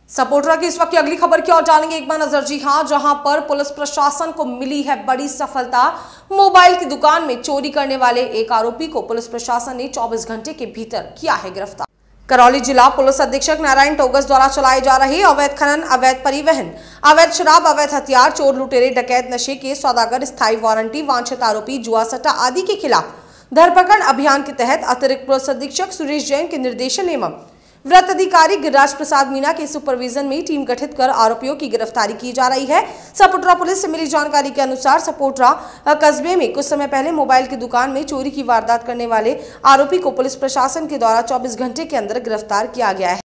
सपोटरा की इस वक्त की अगली खबर की ओर डालेंगे एक बार नजर। जी हां, जहां पर पुलिस प्रशासन को मिली है बड़ी सफलता। मोबाइल की दुकान में चोरी करने वाले एक आरोपी को पुलिस प्रशासन ने 24 घंटे के भीतर किया है गिरफ्तार। करौली जिला पुलिस अधीक्षक नारायण टोगस द्वारा चलाए जा रहे अवैध खनन, अवैध परिवहन, अवैध शराब, अवैध हथियार, चोर लुटेरे, डकैत, नशे के सौदागर, स्थायी वारंटी, वांछित आरोपी, जुआ सट्टा आदि के खिलाफ धरपकड़ अभियान के तहत अतिरिक्त पुलिस अधीक्षक सुरेश जैन के निर्देशन एवं वृत्त अधिकारी गिरिराज प्रसाद मीना के सुपरविजन में टीम गठित कर आरोपियों की गिरफ्तारी की जा रही है। सपोटरा पुलिस से मिली जानकारी के अनुसार सपोटरा कस्बे में कुछ समय पहले मोबाइल की दुकान में चोरी की वारदात करने वाले आरोपी को पुलिस प्रशासन के द्वारा 24 घंटे के अंदर गिरफ्तार किया गया है।